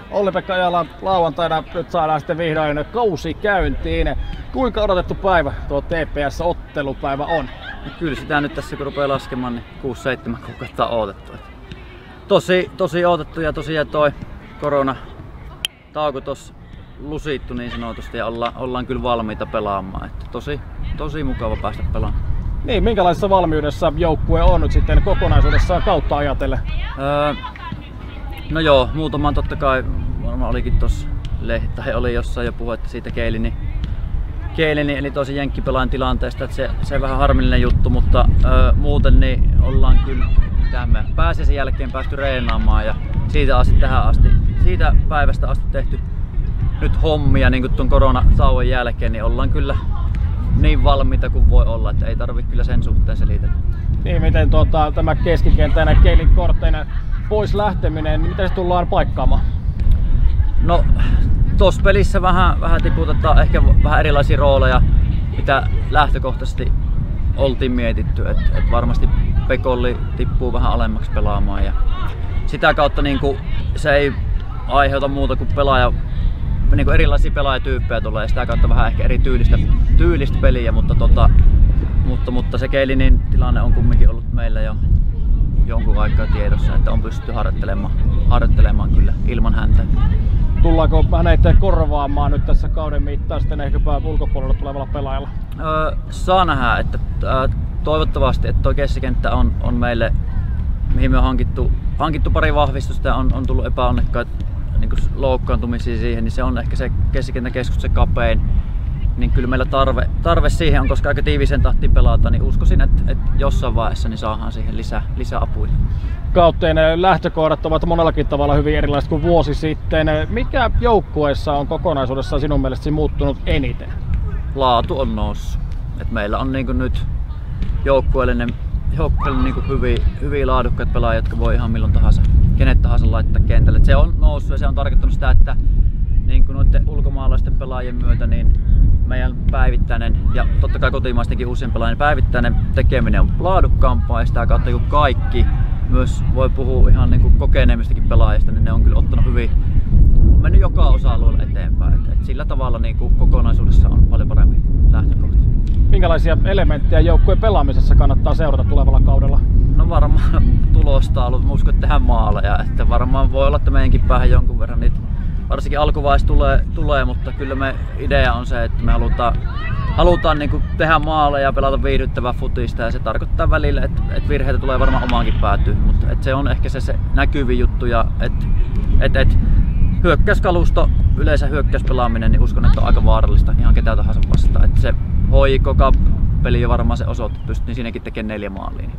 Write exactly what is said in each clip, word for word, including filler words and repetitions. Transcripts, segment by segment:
Olli-Pekka Ejala, lauantaina nyt saadaan sitten vihdoin kausi käyntiin. Kuinka odotettu päivä tuo T P S-ottelupäivä on? No kyllä sitä nyt tässä kun rupeaa laskemaan, niin kuusi seitsemän kuukautta on odotettu. Tosi, tosi odotettu ja tosiaan toi koronatauko tossa lusittu niin sanotusti ja olla, ollaan kyllä valmiita pelaamaan. Että tosi, tosi mukava päästä pelaamaan. Niin, minkälaisessa valmiudessa joukkue on nyt sitten kokonaisuudessaan kautta ajatellen? Öö, no joo, muutaman totta kai varmaan olikin tossa lehti, tai oli jossain jo puhetta siitä Keilini, Keilini eli tosi jenkkipelaajan tilanteesta, että se, se vähän harmillinen juttu, mutta öö, muuten niin ollaan kyllä me pääsiäisen jälkeen päästy reenaamaan ja siitä asti tähän asti, siitä päivästä asti tehty nyt hommia niin kuin tuon koronatauon jälkeen, niin ollaan kyllä niin valmiita kuin voi olla, että ei tarvitse kyllä sen suhteen selitellä. Niin, miten tuota, tämä keskikentän ja Keilin kortteinen pois lähteminen, niin miten se tullaan paikkaamaan? No, tuossa pelissä vähän, vähän tiputetaan ehkä vähän erilaisia rooleja, mitä lähtökohtaisesti oltiin mietitty. Et, et varmasti Pekolli tippuu vähän alemmaksi pelaamaan ja sitä kautta niin kuin, se ei aiheuta muuta kuin pelaaja, niin kuin erilaisia pelaajatyyppejä tulee ja sitä kautta vähän ehkä eri tyylistä, tyylistä peliä, mutta, tota, mutta, mutta se Keilinin tilanne on kumminkin ollut meillä jo jonkun aikaa tiedossa, että on pystytty harjoittelemaan, harjoittelemaan kyllä ilman häntä. Tullaanko hänet korvaamaan nyt tässä kauden mittaan sitten ehkäpä ulkopuolella tulevalla pelaajalla? Öö, saa nähdä, että äh, toivottavasti, että tuo keskikenttä on, on meille, mihin me on hankittu, hankittu pari vahvistusta ja on, on tullut epäonnekkaita niin kuin loukkaantumisia siihen, niin se on ehkä se keskikentän keskus se kapein. Niin kyllä meillä tarve, tarve siihen on, koska aika tiivisen tahtiin pelata, niin uskoisin, että, että jossain vaiheessa niin saadaan siihen lisää, lisää apuja. Kautteen lähtökohdat ovat monellakin tavalla hyvin erilaiset kuin vuosi sitten. Mikä joukkueessa on kokonaisuudessaan sinun mielestäsi muuttunut eniten? Laatu on noussut. Et meillä on niin kuin nyt joukkueellinen, joukkueellinen niin kuin hyvin, hyvin laadukkaat pelaajat, jotka voi ihan milloin tahansa, kenet tahansa laittaa kentälle. Et se on noussut ja se on tarkoittanut sitä, että niin kuin noiden ulkomaalaisten pelaajien myötä niin meidän päivittäinen ja totta kai kotimaistenkin uusien pelaajien päivittäinen tekeminen on laadukkaampaa ja sitä kautta kun kaikki myös voi puhua ihan niin kuin kokeneemmistakin pelaajista, niin ne on kyllä ottanut hyvin, on mennyt joka osa-alueella eteenpäin. Et, et sillä tavalla niin kuin kokonaisuudessa on paljon parempi lähtökohta. Minkälaisia elementtejä joukkueen pelaamisessa kannattaa seurata tulevalla kaudella? No varmaan tulosta ollut, mä uskon, että tehdään maaleja, että varmaan voi olla, että meidänkin päähän jonkun verran niitä varsinkin alkuvaiheessa tulee, tulee, mutta kyllä me idea on se, että me halutaan, halutaan niin kuin tehdä maaleja ja pelata viihdyttävää futista ja se tarkoittaa välillä, että, että virheitä tulee varmaan omaankin päätyyn, mutta että se on ehkä se, se näkyvin juttu ja että, että, että hyökkäyskalusto, yleensä hyökkäyspelaaminen, niin uskon, että on aika vaarallista ihan ketä tahansa vastaan. Että se H J K Cup-peli jo varmaan se osoitti, pystyy siinäkin tekemään neljä maalia.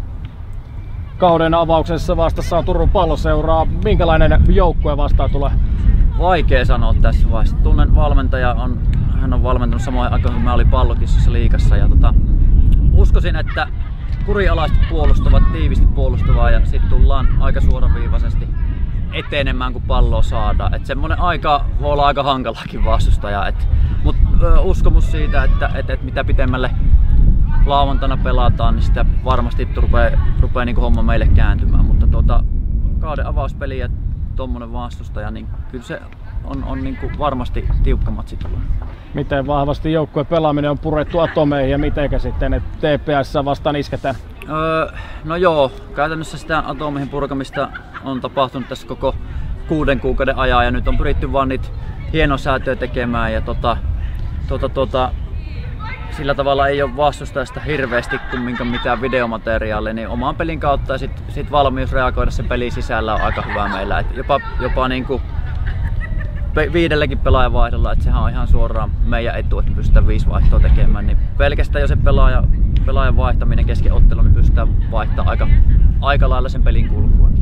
Kauden avauksessa vastassa on Turun Palloseuraa. Minkälainen joukkue vastaan tulee? Vaikea sanoa tässä vaiheessa. Tunnen valmentaja, on, hän on valmentanut samoin aikaan kuin mä olin Pallokissassa liigassa. Ja tota, uskoisin, että kurialaisesti puolustavat, tiivisti puolustavaa ja sitten tullaan aika suoraviivaisesti etenemään, kun palloa saadaan. Et semmonen aika voi olla aika hankalakin vastustaja. Mutta uskomus siitä, että et, et mitä pitemmälle lauantaina pelataan, niin sitä varmasti rupeaa, rupeaa niinku homma meille kääntymään. Mutta tota, kauden avauspeli ja tommonen vastustaja, niin kyllä se on, on niinku varmasti tiukka matsi tulee. Miten vahvasti joukkueen pelaaminen on purettu atomeihin ja mitenkä sitten T P S vastaan isketään? Öö, no joo, käytännössä sitä atomeihin purkamista on tapahtunut tässä koko kuuden kuukauden ajan ja nyt on pyritty vaan niitä hienosäätöjä tekemään ja tota, tota, tota, sillä tavalla ei ole vastustajasta hirveästi kumminkaan mitään videomateriaalia, niin oman pelin kautta ja sit, sit valmius reagoida sen pelin sisällä on aika hyvä meillä. Et jopa jopa niinku viidelläkin pelaajan vaihdolla, että sehän on ihan suoraan meidän etu, että me pystytään viisi vaihtoa tekemään. Niin pelkästään jo se pelaaja, pelaajan vaihtaminen kesken ottelun, niin pystytään vaihtamaan aika, aika lailla sen pelin kulkuakin.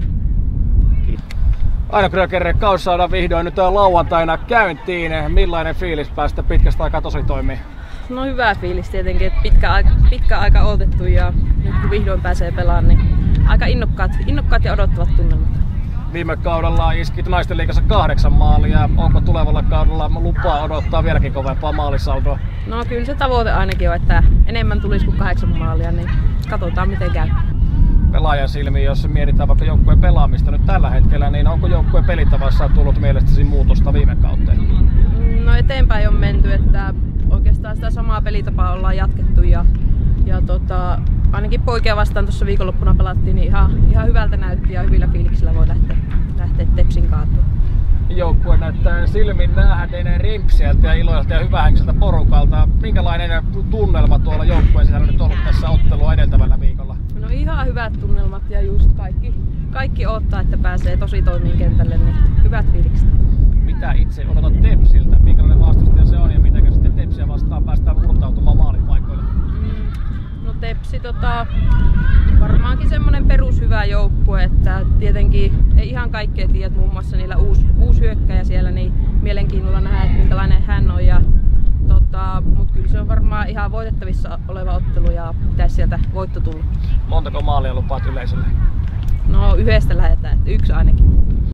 Kiitos. Aino Kröger, kausi saadaan vihdoin nyt lauantaina käyntiin. Millainen fiilis päästä pitkästä aikaa tosi toimii? No hyvä fiilis tietenkin, että pitkä aika, pitkä aika odotettu ja nyt kun vihdoin pääsee pelaamaan, niin aika innokkaat, innokkaat ja odottavat tunnelmat. Viime kaudella iskit naisten liigassa kahdeksan maalia. Onko tulevalla kaudella lupaa odottaa vieläkin kovempaa maalisaldoa? No kyllä se tavoite ainakin on, että enemmän tulisi kuin kahdeksan maalia, niin katsotaan miten käy. pelaajan silmiin, jos mietitään vaikka joukkueen pelaamista nyt tällä hetkellä, niin onko joukkueen pelitavassa tullut mielestäsi muutosta viime kauteen? No eteenpäin on menty, että oikeastaan sitä samaa pelitapaa ollaan jatkettu ja, ja tota, ainakin poikia vastaan tuossa viikonloppuna pelattiin, niin ihan, ihan hyvältä näytti ja hyvillä fiiliksillä voi lähteä, lähteä Tepsin kaatuun. Joukkue näyttää silmin nähden rimpsieltä ja iloiselta ja hyvähenkiseltä porukalta. Minkälainen tunnelma tuolla joukkueen sisällä nyt ollut tässä ottelua edeltävällä viikolla? No ihan hyvät tunnelmat ja just kaikki, kaikki odottaa, että pääsee tosi toimiin kentälle, niin hyvät fiilikset. Mitä itse odotat Tepsiltä? Minkälainen vastustaja se on ja miten sitten Tepsiä vastaan päästään murtautumaan maalipaikoille? Mm, no Tepsi tota, varmaankin semmonen perushyvä joukkue, että tietenkin ei ihan kaikkea tiedä, muun muassa niillä uusi, uusi hyökkäjä siellä, niin mielenkiinnolla nähdä, että minkälainen hän on. Ja, tota, mutta kyllä se on varmaan ihan voitettavissa oleva ottelu ja pitäisi sieltä voitto tulla. Montako maalia lupaat yleisölle? No yhdestä lähdetään, että yksi ainakin.